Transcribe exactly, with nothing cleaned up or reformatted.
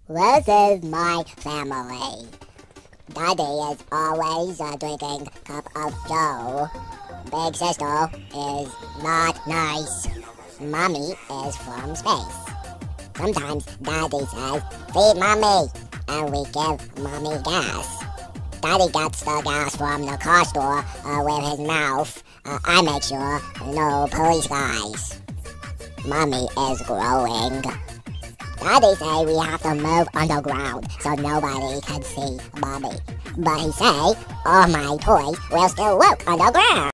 This is my family. Daddy is always uh, drinking cup of joe. Big sister is not nice. Mommy is from space. Sometimes Daddy says, "Feed Mommy," and we give Mommy gas. Daddy gets the gas from the car store uh, with his mouth. Uh, I make sure no police guys. Mommy is growing. Daddy say we have to move underground so nobody can see Mommy. But he say all my toys will still work underground.